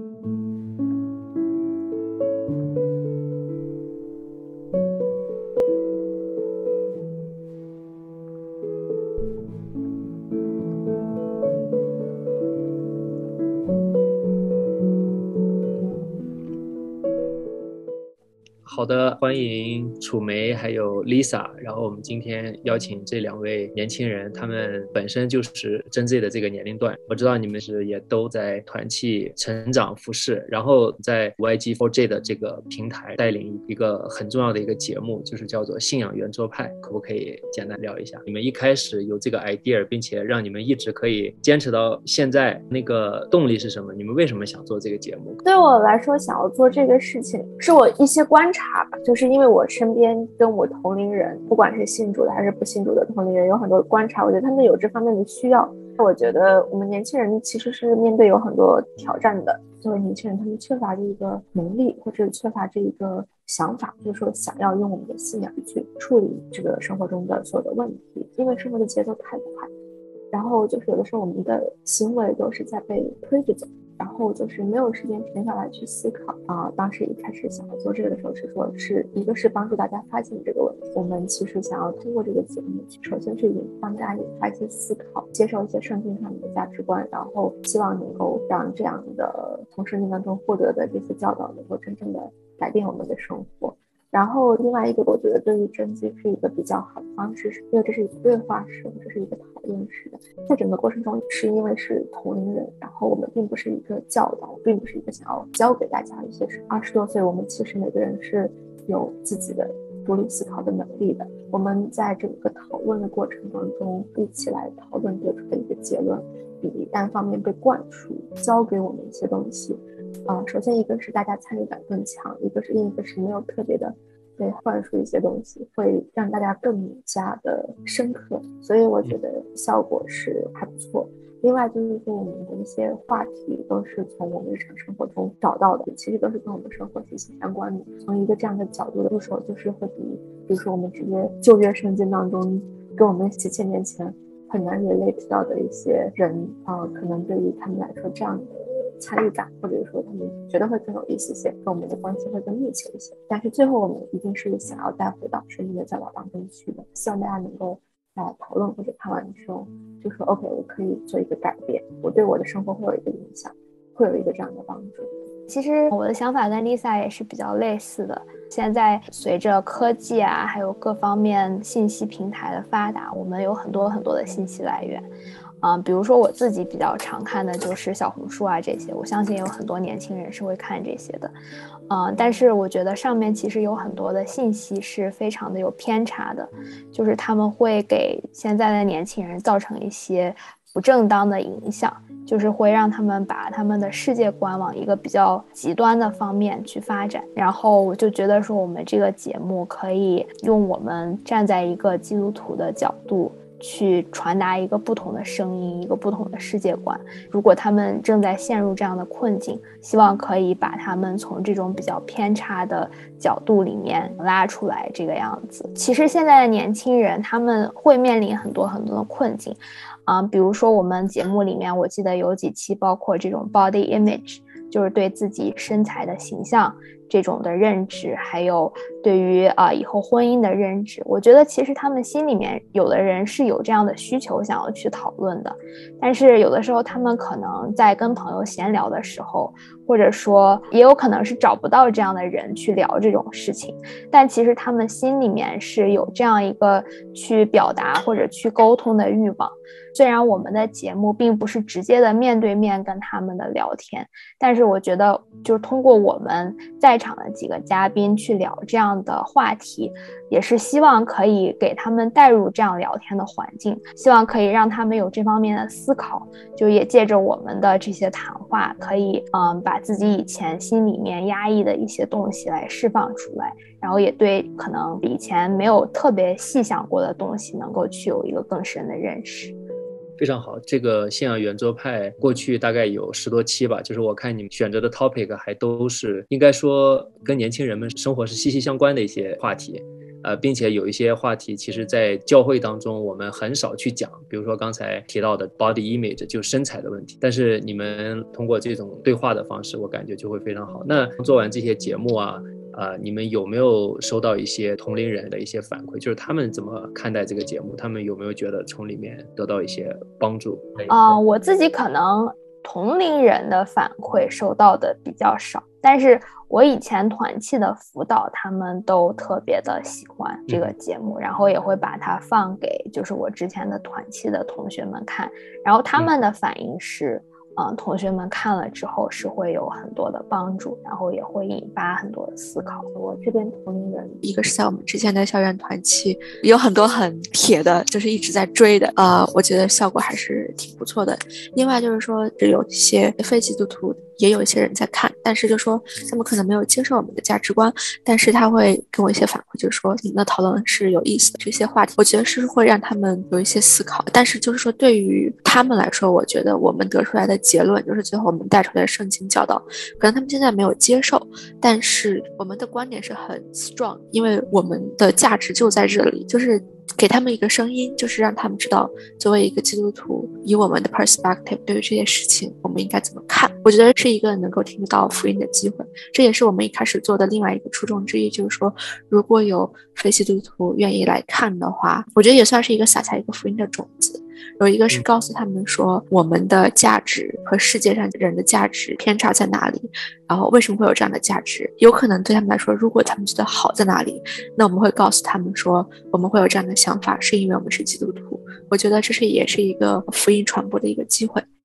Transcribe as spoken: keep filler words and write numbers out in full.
好的，欢迎楚梅还有 Lisa， 然后我们今天邀请这两位年轻人，他们本身就是真 Z 的这个年龄段，我知道你们是也都在团契成长服饰，然后在 Y G 四 J 的这个平台带领一个很重要的一个节目，就是叫做信仰圆桌派，可不可以简单聊一下你们一开始有这个 idea， 并且让你们一直可以坚持到现在，那个动力是什么？你们为什么想做这个节目？ 对我来说，想要做这个事情是我一些观察吧，就是因为我身边跟我同龄人，不管是信主的还是不信主的同龄人，有很多观察，我觉得他们有这方面的需要。我觉得我们年轻人其实是面对有很多挑战的，作为年轻人他们缺乏这个能力，或者缺乏这一个想法，就是说想要用我们的信仰去处理这个生活中的所有的问题，因为生活的节奏太快，然后就是有的时候我们的行为都是在被推着走，然后就是没有时间停下来去思考啊、呃。当时一开始想要做这个的时候是说，是一个是帮助大家发现这个问题，我们其实想要通过这个节目，首先是引帮大家引发一些思考，接受一些圣经上面的价值观，然后希望能够让这样的从圣经当中获得的这些教导能够真正的改变我们的生活。然后另外一个我觉得对于真迹是一个比较好的方式，是因为这是一个对话式，这是一个讨论式的，在整个过程中是因为是同龄人，然后我们并不是一个教导，并不是一个想要教给大家一些事。二十多岁我们其实每个人是有自己的独立思考的能力的，我们在整个讨论的过程当中一起来讨论得出的一个结论，比单方面被灌输教给我们一些东西啊、呃，首先一个是大家参与感更强，一个是另一个是没有特别的被灌输一些东西，会让大家更加的深刻，所以我觉得效果是还不错。另外就是说我们的一些话题都是从我们日常生活中找到的，其实都是跟我们生活息息相关的，从一个这样的角度入手，就是会比比如说我们直接旧约圣经当中跟我们几千年前很难 relate 到的一些人啊、呃，可能对于他们来说这样的参与感，或者说他们觉得会更有意思一些，跟我们的关系会更密切一些。但是最后我们一定是想要带回到圣经的教导当中去的，希望大家能够在讨论或者看完之后就说 OK， 我可以做一个改变，我对我的生活会有一个影响，会有一个这样的帮助。 其实我的想法跟 Lisa 也是比较类似的，现在随着科技啊还有各方面信息平台的发达，我们有很多很多的信息来源嗯、呃，比如说我自己比较常看的就是小红书啊这些，我相信有很多年轻人是会看这些的嗯、呃，但是我觉得上面其实有很多的信息是非常的有偏差的，就是他们会给现在的年轻人造成一些不正当的影响，就是会让他们把他们的世界观往一个比较极端的方面去发展。然后我就觉得说我们这个节目可以用我们站在一个基督徒的角度去传达一个不同的声音，一个不同的世界观。如果他们正在陷入这样的困境，希望可以把他们从这种比较偏差的角度里面拉出来，这个样子。其实现在的年轻人他们会面临很多很多的困境啊、呃，比如说我们节目里面我记得有几期包括这种 body image， 就是对自己身材的形象这种的认知，还有对于啊、呃、以后婚姻的认知，我觉得其实他们心里面有的人是有这样的需求想要去讨论的，但是有的时候他们可能在跟朋友闲聊的时候，或者说也有可能是找不到这样的人去聊这种事情，但其实他们心里面是有这样一个去表达或者去沟通的欲望。虽然我们的节目并不是直接的面对面跟他们的聊天，但是我觉得就是通过我们在场的几个嘉宾去聊这样的话题，也是希望可以给他们带入这样聊天的环境，希望可以让他们有这方面的思考，就也借着我们的这些谈话可以嗯，把自己以前心里面压抑的一些东西来释放出来，然后也对可能以前没有特别细想过的东西能够去有一个更深的认识。 非常好，这个信仰圆桌派过去大概有十多期吧，就是我看你们选择的 topic 还都是应该说跟年轻人们生活是息息相关的一些话题呃，并且有一些话题其实在教会当中我们很少去讲，比如说刚才提到的 body image 就身材的问题，但是你们通过这种对话的方式我感觉就会非常好。那做完这些节目啊呃，你们有没有收到一些同龄人的一些反馈，就是他们怎么看待这个节目，他们有没有觉得从里面得到一些帮助？ 啊、呃，我自己可能同龄人的反馈收到的比较少，但是我以前团契的辅导他们都特别的喜欢这个节目、嗯、然后也会把它放给就是我之前的团契的同学们看，然后他们的反应是、嗯嗯，同学们看了之后是会有很多的帮助，然后也会引发很多的思考。 我这边同龄人， 一个是在我们之前的校园团契有很多很铁的，就是一直在追的，呃，我觉得效果还是挺不错的。另外就是说，有一些非基督徒也有一些人在看，但是就说他们可能没有接受我们的价值观，但是他会跟我一些反馈，就是说你们的讨论是有意思的，这些话题我觉得是会让他们有一些思考。但是就是说对于他们来说，我觉得我们得出来的结论就是最后我们带出来的圣经教导，可能他们现在没有接受，但是我们的观点是很 strong， 因为我们的价值就在这里，就是给他们一个声音，就是让他们知道作为一个基督徒，以我们的 perspective 对于这些事情我们应该怎么看。我觉得是一个能够听到福音的机会，这也是我们一开始做的另外一个初衷之一，就是说如果有非基督徒愿意来看的话，我觉得也算是一个撒下一个福音的种子。有一个是告诉他们说我们的价值和世界上人的价值偏差在哪里，然后为什么会有这样的价值，有可能对他们来说，如果他们觉得好在哪里，那我们会告诉他们说我们会有这样的想法是因为我们是基督徒。我觉得这是也是一个福音传播的一个机会。